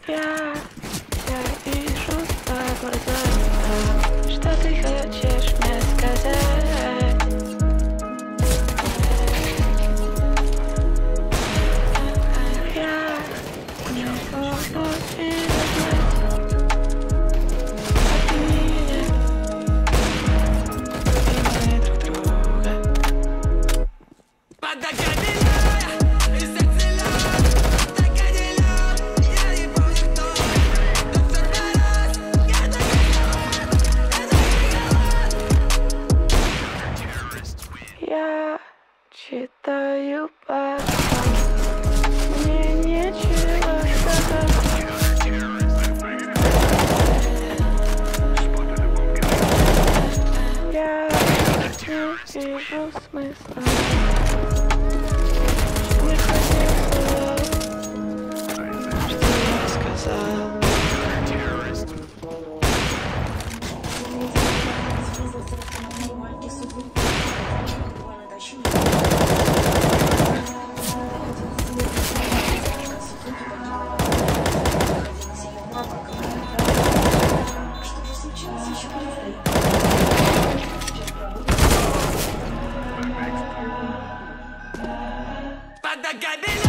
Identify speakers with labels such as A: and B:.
A: Я вижу в твоих глазах, что ты хочешь мне сказать. Я не буду тебя знать, а ты меня и мы друг друга. Я читаю по мне нечего сказать. Я не вижу смысла. Не хотела, что я сказал.
B: Под ногами